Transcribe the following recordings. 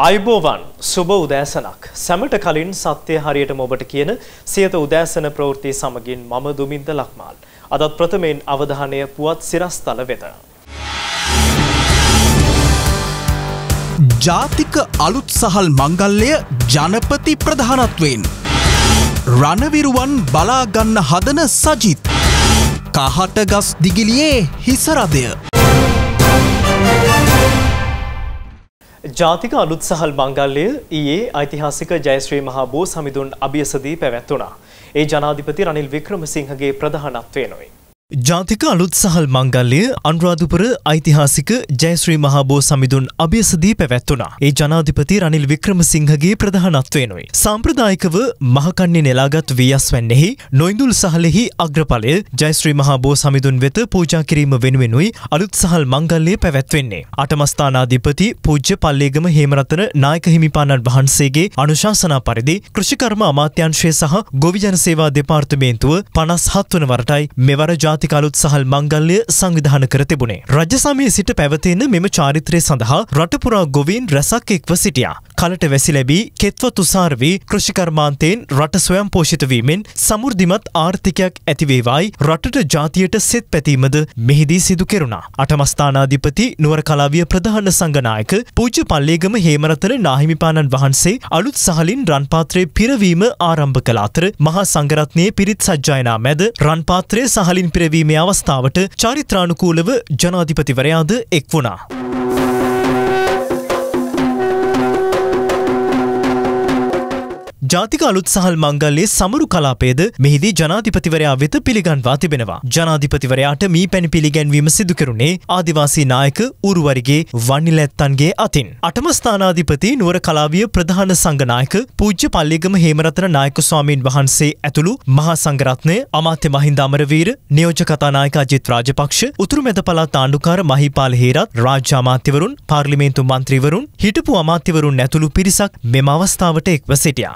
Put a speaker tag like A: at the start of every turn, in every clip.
A: ආයුබෝවන් සුබ උදෑසනක් සැමට කලින් සත්‍ය හරියටම ඔබට කියන සියත උදෑසන ප්‍රවෘත්ති සමගින් මම දුමින්ද ලක්මාල් අදත් ප්‍රථමයෙන් අවධානය පුවත් සිරස්තල වෙත
B: ජාතික අලුත් සහල් මංගල්‍යය ජනපති ප්‍රධානත්වයෙන් රණවිරුවන් බලා ගන්න හදන සජිත් කහටගස් දිගිලියේ හිසරදය
A: ජාතික අලුත් සහල් මංගල්‍යය ඊයේ ඓතිහාසික ජයශ්‍රී මහා බෝ සමිඳුන් අභියසදී පැවැත්වුණා. ඒ ජනාධිපති රනිල් වික්‍රමසිංහගේ ප්‍රධානත්වයෙනුයි. ජාතික අලුත් සහල් මංගල්‍යය අනුරාධපුර ඓතිහාසික ජයශ්‍රී මහා බෝ සමිඳුන් අභියසදී පැවැත්වුණා. ඒ ජනාධිපති රනිල් වික්‍රමසිංහගේ ප්‍රධානත්වයෙනුයි. සාම්ප්‍රදායිකව මහකන්නේ නෙලාගත් වියස්වැන්නෙහි නොයිඳුල් සහලෙහි අග්‍රඵලය ජයශ්‍රී මහා බෝ සමිඳුන් වෙත පූජා කිරීම වෙනුවෙනුයි අලුත් සහල් මංගල්‍යය පැවැත්වෙන්නේ. අටමස්ථානාධිපති පූජ්‍ය පල්ලේගම හේමරතන නායක හිමිපාණන් වහන්සේගේ අනුශාසනා පරිදි කෘෂිකර්ම අමාත්‍යාංශය සහ ගොවිජන සේවා දෙපාර්තමේන්තුව 57 වන වරටයි මෙවර ජාතික අලුත් සහල් මංගල්‍ය සංවිධානය කර තිබුණේ. රජ සමයේ සිට පැවතෙන මෙම චාරිත්‍රය සඳහා රට පුරා ගොවීන් රැසක් එක්ව සිටියා. කලට වැසි ලැබී කෙත්ව තුසාර වී කෘෂිකර්මාන්තයෙන් රට ස්වයං පෝෂිත වීමෙන් සමෘද්ධිමත් ආර්ථිකයක් ඇතිවේවායි රටට ජාතියට සෙත් පැතීමද මෙහිදී සිදු කෙරුණා. අටමස්ථානාධිපති නුවර කලාවිය ප්‍රධාන සංඝනායක පූජ්‍ය පල්ලේගම හේමරතන නාහිමිපාණන් වහන්සේ අලුත් සහලින් රන් පාත්‍රයේ පිරවීම ආරම්භ කළ අතර මහා සංඝරත්නයේ පිරිත් සජ්ජායනා මැද රන් පාත්‍රය සහලින් පිරවීමේ අවස්ථාවට චාරිත්‍රානුකූලව ජනාධිපතිවරයාද එක් වුණා. ජාතික අලුත් සහල් මංගල්‍යයේ සමරු කලාපයද මෙහිදී ජනාධිපතිවරයා වෙත පිළිගන්වා තිබෙනවා. ජනාධිපතිවරයාට මී පැණි පිළිගැන්වීම සිදු කෙරුණේ ආදිවාසී නායක උරුවරිගේ වන්නිලැත්තන්ගේ අතින්. අටම ස්ථානාධිපති නුවර කලාවිය ප්‍රධාන සංඝනායක පූජ්‍ය පල්ලේගම හේමරතන නායක ස්වාමීන් වහන්සේ ඇතුළු මහා සංඝරත්නය අමාත්‍ය මහින්ද අමරවීර, නියෝජ්‍ය කතානායක අජිත් රාජපක්ෂ, උතුරු මැද පළාත් ආණ්ඩුකාර මහිපාල හේරත්, රාජ්‍ය අමාත්‍යවරුන්, පාර්ලිමේන්තු මන්ත්‍රීවරුන්, හිටපු අමාත්‍යවරුන් ඇතුළු පිරිසක් මෙම අවස්ථාවට එක්ව සිටියා.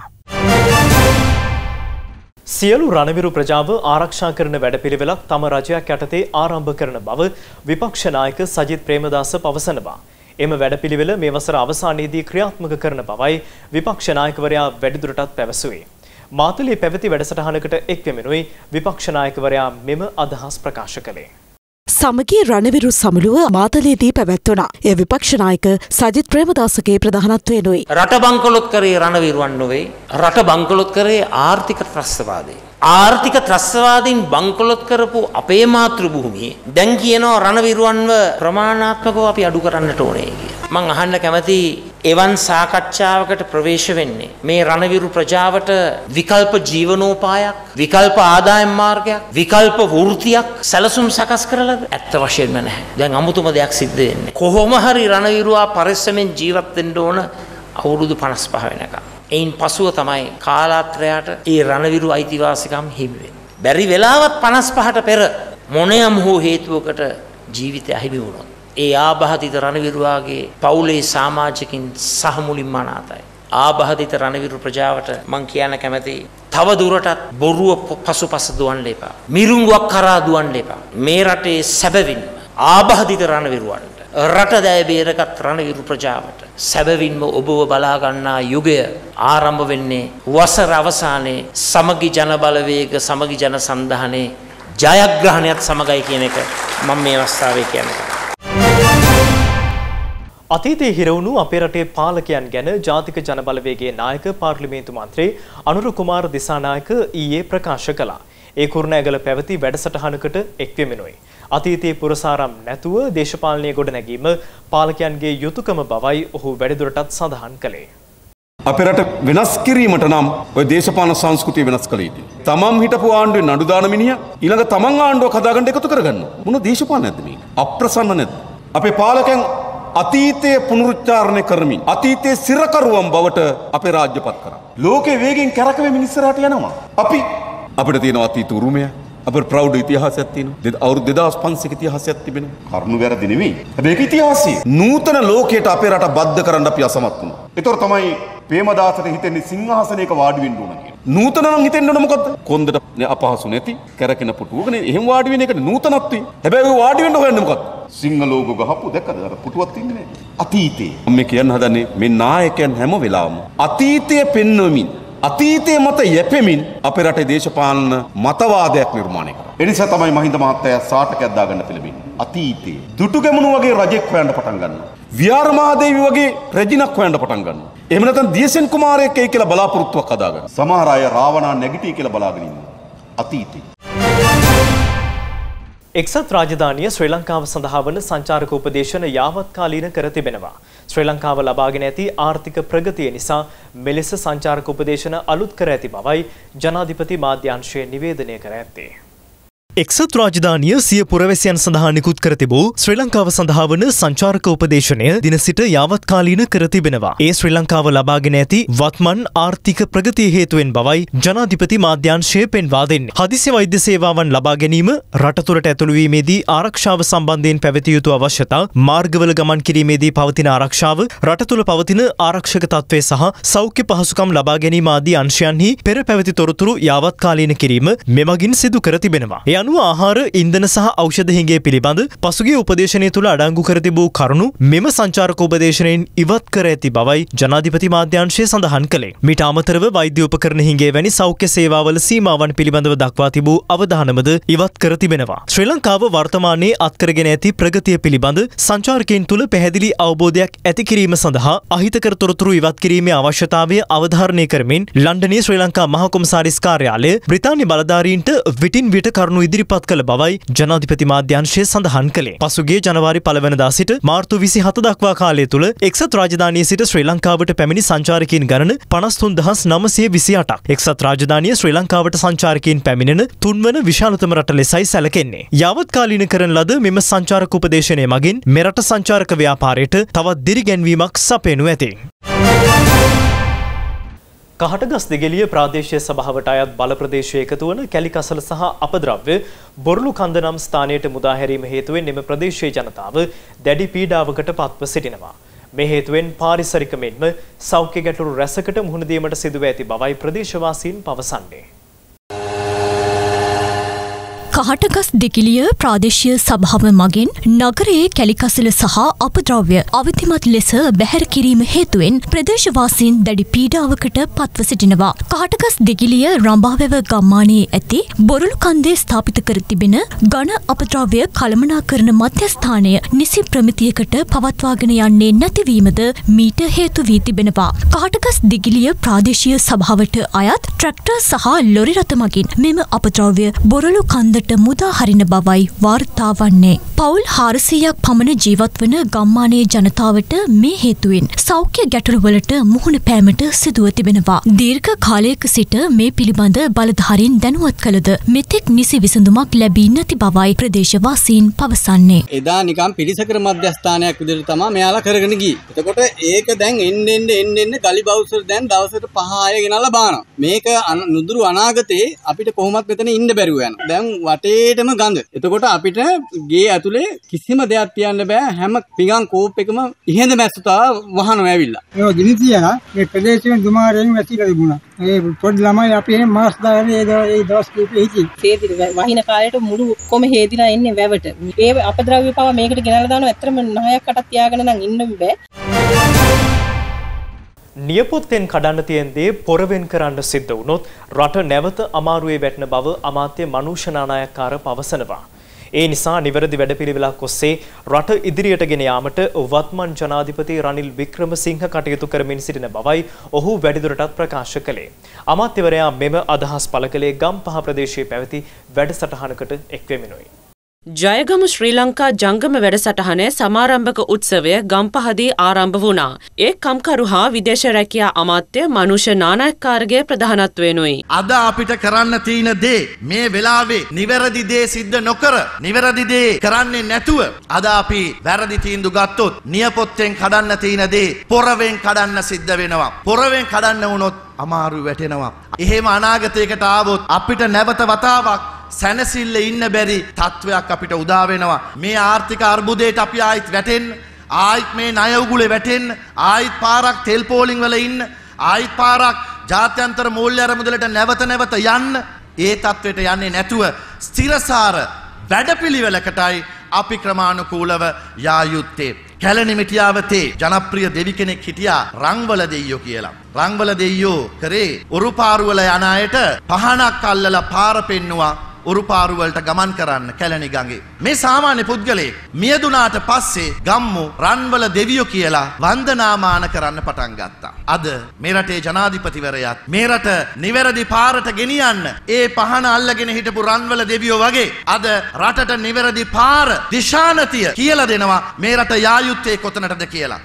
A: සියලු රණවිරු ප්‍රජාව ආරක්ෂා කරන වැඩපිළිවෙලක් තම රජයක් යටතේ ආරම්භ කරන බව විපක්ෂ නායක සජිත් ප්‍රේමදාස පවසනවා. එම වැඩපිළිවෙල මේ වසර අවසානයේදී ක්‍රියාත්මක කරන බවයි විපක්ෂ නායකවරයා වැඩිදුරටත් පැවසුවේ. මාතලේ පැවති වැඩසටහනකට එක් වෙමිනුයි විපක්ෂ නායකවරයා මෙම අදහස් ප්‍රකාශ කළේ.
C: සමගී රණවිරු සමුළුව මාතලේදී පැවැත්වුණා. එය විපක්ෂ නායක සජිත් ප්‍රේමදාසගේ ප්‍රධානත්වයෙනුයි.
D: රට බංකොලොත් කරේ රණවිරුවන් නොවේ. රට බංකොලොත් කරේ ආර්ථික ත්‍රස්තවාදය. ආර්ථික ත්‍රස්තවාදීන් බංකොලොත් කරපු අපේ මාතෘ භූමියේ දැන් කියනවා රණවිරුවන්ව ප්‍රමාණාත්මකව අපි අඩු කරන්නට ඕනේ කියලා. මං අහන්න කැමති එවන් සාකච්ඡාවකට ප්‍රවේශ වෙන්නේ මේ රණවිරු ප්‍රජාවට විකල්ප ජීවනෝපායක්, විකල්ප ආදායම් මාර්ගයක්, විකල්ප වෘත්තියක් සැලසුම් සකස් කරලාද? ඇත්ත වශයෙන්ම නැහැ. දැන් අමුතුම දෙයක් සිද්ධ වෙන්නේ. කොහොම හරි රණවිරුවා පරිස්සමෙන් ජීවත් වෙන්න ඕන අවුරුදු 55 වෙනකම්. එයින් පසුව තමයි කාලාත්‍රයට ඒ රණවිරු අයිතිවාසිකම් හිමි වෙන්නේ. බැරි වෙලාවත් 55ට පෙර මොනියම් හෝ හේතුවකට ජීවිතය අහිමි වුණොත් ඒ ආබාධිත රණවිරුවාගේ පවුලේ සමාජිකින් සහ මුලින්ම අනාතයි. ආබාධිත රණවිරු ප්‍රජාවට මං කියන්න කැමති තව දුරටත් බොරුව පසුපස දුවන්න එපා. මිරිඟුවක් කරා දුවන්න එපා. මේ රටේ සැබවින්ම ආබාධිත රණවිරුවන්ට රට දැය බේරගත් රණවිරු ප්‍රජාවට සැබවින්ම ඔබව බලා ගන්නා යුගය ආරම්භ වෙන්නේ වසර අවසානයේ සමගි ජන බලවේග සමගි ජන සන්ධානයේ ජයග්‍රහණයත් සමගයි කියන එක මම මේ අවස්ථාවේ කියන්නේ.
A: අතීතයේ හිරවුණු අපේ රටේ පාලකයන් ගැන ජාතික ජන බලවේගයේ නායක පාර්ලිමේන්තු මන්ත්‍රී අනුර කුමාර දිසානායක ඊයේ ප්‍රකාශ කළා. ඒ කුරුණෑගල පැවති වැඩසටහනකට එක්වෙමිනුයි. අතීතයේ පුරසාරම් නැතුව දේශපාලනය ගොඩනැගීම පාලකයන්ගේ යුතුයකම බවයි ඔහු වැඩිදුරටත් සඳහන් කළේ.
E: අපේ රට වෙනස් කිරීමට නම් ඔය දේශපාලන සංස්කෘතිය වෙනස් කළ යුතුයි. තමන් හිටපු ආණ්ඩුවේ නඩු දාන මිනිහා ඊළඟ තමන් ආණ්ඩුවක් හදාගන්න එකතු කරගන්න. මොන දේශපාලනයක්ද මේ? අප්‍රසන්න නැද්ද? අපේ පාලකයන් අතීතයේ පුනරුච්චාරණය කරමින් අතීතයේ සිරකරුවන් බවට අපේ රාජ්‍යපත් කරා. ලෝකේ වේගෙන් කැරකෙමින් ඉස්සරහට යනවා. අපිට තියෙන අතීත උරුමය, අපේ ප්‍රෞඩ ඉතිහාසයක් තියෙනවා. අවුරුදු 2500ක ඉතිහාසයක් තිබෙනවා. කරුණු වැරදි නෙවෙයි. හැබැයි ඒක ඉතිහාසය. නූතන ලෝකයට අපේ රට බද්ධ කරන්න අපි අසමත් වුණා. ඒතර තමයි ප්‍රේමදාසට හිතෙන්නේ සිංහාසනයක වාඩි වෙන්න ඕන කියලා. නූතන නම් හිතෙන්න ඕන මොකද්ද? කොන්දට අපහසු නැති කැරකෙන පුටුවකනේ එහෙම වාඩි වෙන එකනේ නූතනත්වය. හැබැයි ඔය වාඩි වෙන්න හොයන්නේ මොකද්ද? සිංහල ලෝගෝ ගහපු දැක්කද? අර පුටුවක් තින්නේ නැහැ. අතීතේ මම කියන්න හදන්නේ මේ නායකයන් හැම වෙලාවම අතීතයේ පෙන්වමින් අතීතයේ මත යැපෙමින් අපේ රටේ දේශපාලන මතවාදයක් නිර්මාණය කරා. ඒ නිසා තමයි මහින්ද මහත්තයා සාටකයක් දාගන්න පිළිබින්නේ. අතීතයේ දුටුගැමුණු වගේ රජෙක් හොයන්න පටන් ගන්නවා. විහාරමාදේවි වගේ රජිනක් හොයන්න පටන් ගන්නවා. එහෙම නැත්නම් දියසෙන් කුමාරයෙක් එයි කියලා බලාපොරොත්තුවක් හදාගන්න. සමහර අය රාවණා නැගිටී කියලා බලාගෙන ඉන්නවා. අතීතේ.
A: එක්සත් රාජධානිය ශ්‍රී ලංකාව සඳහා වන සංචාරක උපදේශන යාවත්කාලීන කර තිබෙනවා. ශ්‍රී ලංකාව ලබාගෙන ඇති ආර්ථික ප්‍රගතිය නිසා මෙලෙස සංචාරක උපදේශන අලුත් කර ඇති බවයි ජනාධිපති මාධ්‍යංශය නිවේදනය කර ඇත්තේ. එක්සත් රාජධානිය සිය පුරවැසියන් සඳහා නිකුත් කර තිබූ ශ්‍රී ලංකාව සඳහා වන සංචාරක උපදේශනය දින සිට යාවත්කාලීන කර තිබෙනවා. ඒ ශ්‍රී ලංකාව ලබාගෙන ඇති වත්මන් ආර්ථික ප්‍රගතිය හේතුවෙන් බවයි ජනාධිපති මාධ්‍යංශය පෙන්වා දෙන්නේ. හදිසි වෛද්‍ය සේවාවන් ලබා ගැනීම, රට තුළට ඇතුළු වීමේදී ආරක්ෂාව සම්බන්ධයෙන් පැවතිය යුතු අවශ්‍යතා, මාර්ගවල ගමන් කිරීමේදී පවතින ආරක්ෂාව, රට තුළ පවතින ආරක්ෂක තත්ත්වය සහ සෞඛ්‍ය පහසුකම් ලබා ගැනීම ආදී අංශයන්හි පෙර පැවති තොරතුරු යාවත්කාලීන කිරීම මෙමගින් සිදු කර තිබෙනවා. අනුව ආහාර ඉන්ධන සහ ඖෂධ හිඟේ පිළිබඳ පසුගිය උපදේශනය තුළ අඩංගු කර තිබූ කරුණු මෙම සංචාරක උපදේශනයෙන් ඉවත් කර ඇති බවයි ජනාධිපති මාධ්‍යංශය සඳහන් කළේ. මීට අමතරව වෛද්‍ය උපකරණ හිඟේ වැනි සෞඛ්‍ය සේවාවල සීමාවන් පිළිබඳව දක්වා තිබූ අවධානමද ඉවත් කර තිබෙනවා. ශ්‍රී ලංකාව වර්තමානයේ අත්කරගෙන ඇති ප්‍රගතිය පිළිබඳ සංචාරකයන් තුළ පැහැදිලි අවබෝධයක් ඇති කිරීම සඳහා අහිතකර තොරතුරු ඉවත් කිරීමේ අවශ්‍යතාවය අවධාරණය කරමින් ලන්ඩනයේ ශ්‍රී ලංකා මහ කොමසාරිස් කාර්යාලය බ්‍රිතාන්‍ය බලධාරීන්ට විටින් විට කරුණු ඉදිරිපත් කළ බවයි ජනාධිපති මාධ්‍යංශය සඳහන් කළේ. පසුගිය ජනවාරි 1 වෙනිදා සිට මාර්තු 27 දක්වා කාලය තුළ එක්සත් රාජධානියේ සිට ශ්‍රී ලංකාවට පැමිණි සංචාරකයන් ගණන 53928ක්. එක්සත් රාජධානිය ශ්‍රී ලංකාවට සංචාරකයන් පැමිණෙන තුන්වන විශාලතම රට ලෙසයි සැලකෙන්නේ. යාවත්කාලීන කරන ලද මෙම සංචාරක උපදේශනය මගින් මෙරට සංචාරක ව්‍යාපාරයට තවත් දිරිගැන්වීමක් සපයනු ඇති. කහටගස් දෙගෙලිය ප්‍රාදේශීය සභාවට අයත් බල ප්‍රදේශයේ එකතු වන කැලිකසල සහ අපද්‍රව්‍ය බොරළු කන්ද නම් ස්ථානයට මුදා හැරීම හේතුවෙන් එම ප්‍රදේශයේ ජනතාව දැඩි පීඩාවකට පත්ව සිටිනවා. මේ හේතුවෙන් පාරිසරික මෙන්ම සෞඛ්‍ය ගැටලු රැසකට මුහුණ දීමට සිදුව ඇති බවයි ප්‍රදේශවාසීන් පවසන්නේ.
F: කහටගස් දෙකිලිය ප්‍රාදේශීය සභාව මගින් නගරයේ කැලිකසල සහ අපද්‍රව්‍ය අවිධිමත් ලෙස බැහැර කිරීම හේතුවෙන් ප්‍රදේශවාසීන් දැඩි පීඩාවකට පත්ව සිටිනවා. කහටගස් දෙකිලිය රඹාවැව ගම්මානයේ ඇති බොරළු කන්දේ ස්ථාපිත කර තිබෙන ඝන අපද්‍රව්‍ය කළමනාකරණ මධ්‍යස්ථානය නිසි ප්‍රමිතියකට පවත්වාගෙන යන්නේ නැතිවීමද මීට හේතු වී තිබෙනවා. කහටගස් දෙකිලිය ප්‍රාදේශීය සභාවට අයත් ට්‍රැක්ටර් සහ ලොරි රථ මගින් මෙම අපද්‍රව්‍ය බොරළු කන්දට මුදා හරින බවයි වාර්තා වන්නේ. පවුල් 400ක් පමණ ජීවත් වන ගම්මානයේ ජනතාවට මේ හේතුවෙන් සෞඛ්‍ය ගැටලුවලට මුහුණ පෑමට සිදුව තිබෙනවා. දීර්ඝ කාලයක සිට මේ පිළිබඳ බලධාරීන් දැනුවත් කළද මෙතෙක් නිසි විසඳුමක් ලැබී නැති බවයි ප්‍රදේශවාසීන් පවසන්නේ.
G: එදා නිකම් පිළිසකර මධ්‍යස්ථානයක් විදිහට තමයි මෙයාලා කරගෙන ගියේ. එතකොට ඒක දැන් එන්න ගලි බවුසර් දැන් දවසට 5-6 ගෙනල්ලා බානවා. මේක නුදුරු අනාගතේ අපිට කොහොමත් මෙතන ඉන්න බැරුව යනවා. දැන් වටේටම ගඳ. එතකොට අපිට ගේ ඇතුලේ කිසිම දෙයක් තියන්න බෑ. හැම පිඟන් කෝප් එකම ඉහෙඳ මැස්සුතා වහනවා ඇවිල්ලා.
H: ඒ ගිනි තියලා මේ ප්‍රදේශයෙන් දුමාරයෙන් වැසිලා තිබුණා. ඒ පොඩි ළමයි අපි එහෙම මාස් දාගෙන ඒ දවස් කීපෙ හිටියේ. හේදින වහින කාලේට මුළු ඔක්කොම හේදිලා ඉන්නේ වැවට. ඒ අපද්‍රව්‍ය පාව මේකට ගෙනල්ලා දානවා. ඇත්තටම 9ක් 8ක් තියාගෙන නම් ඉන්න බෑ.
A: නියපොත්තෙන් කඩන්න තියෙන දේ පොරවෙන් කරන්න සිද්ධ වුණොත් රට නැවත අමාරුවේ වැටෙන බව අමාත්‍ය මනෝෂ් නානායක්කාර පවසනවා. ඒ නිසා නිවැරදි වැඩපිළිවෙලක් ඔස්සේ රට ඉදිරියට ගෙන යාමට වත්මන් ජනාධිපති රනිල් වික්‍රමසිංහ කටයුතු කරමින් සිටින බවයි ඔහු වැඩිදුරටත් ප්‍රකාශ කළේ. අමාත්‍යවරයා මෙම අදහස් පළ කළේ ගම්පහ ප්‍රදේශයේ පැවති වැඩසටහනකට එක්වෙමිනුයි.
I: ජයගමු ශ්‍රී ලංකා ජංගම වැඩසටහනේ සමාරම්භක උත්සවය ගම්පහදී ආරම්භ වුණා. ඒ කම්කරු හා විදේශ රැකියා අමාත්‍ය මනෝෂ් නානායක්කාරගේ ප්‍රධානත්වයෙනුයි.
J: අද අපිට කරන්න තියෙන දේ මේ වෙලාවේ නිවැරදි දේ සිද්ධ නොකර නිවැරදි දේ කරන්නේ නැතුව අද අපි වැරදි තීන්දුව ගත්තොත් නියපොත්තෙන් කඩන්න තියෙන දේ පොරවෙන් කඩන්න සිද්ධ වෙනවා. පොරවෙන් කඩන්න වුණොත් අමාරු වැටෙනවා. එහෙම අනාගතයකට ආවොත් අපිට නැවත වතාවක් සැනසෙල්ල ඉන්න බැරි තත්වයක් අපිට උදා වෙනවා. මේ ආර්ථික අර්බුදයට අපි ආයිත් වැටෙන්න, ආයිත් මේ ණය උගුලේ වැටෙන්න, ආයිත් පාරක් තෙල් පෝලිං වල ඉන්න, ආයිත් පාරක් ජාත්‍යන්තර මූල්‍ය අරමුදලට නැවත නැවත යන්න ඒ තත්වයට යන්නේ නැතුව ස්ථිරසාර වැඩපිළිවෙලකටයි අපි ක්‍රමානුකූලව යා යුත්තේ. කැලණිමිටියාවතේ ජනප්‍රිය දෙවි කෙනෙක් හිටියා රංවල දෙයියෝ කියලා. රංවල දෙයියෝ කරේ උරුපාරුවල යන අයට පහනක් අල්ලලා පාර පෙන්නුවා උරුපාරු වලට ගමන් කරන්න කැලණි ගඟේ. මේ සාමාන්‍ය පුද්ගලයෙක් මියදුනාට පස්සේ ගම්මු රන්වල දෙවියෝ කියලා වන්දනාමාන කරන්න පටන් ගත්තා. අද මේ රටේ ජනාධිපතිවරයාත් මේ රට නිවැරදි පාරට ගෙනියන්න ඒ පහන අල්ලගෙන හිටපු රන්වල දෙවියෝ වගේ අද රටට නිවැරදි පාර දිශානතිය කියලා දෙනවා මේ රට යා යුත්තේ කොතනටද කියලා.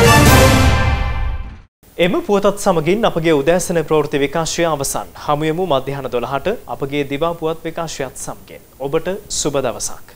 A: එම පුවතත් සමගින් අපගේ උදෑසන ප්‍රවෘත්ති විකාශය අවසන්. හමු යමු මධ්‍යහන 12ට අපගේ දිවා පුවත් විකාශයත් සමගින්. ඔබට සුබ දවසක්.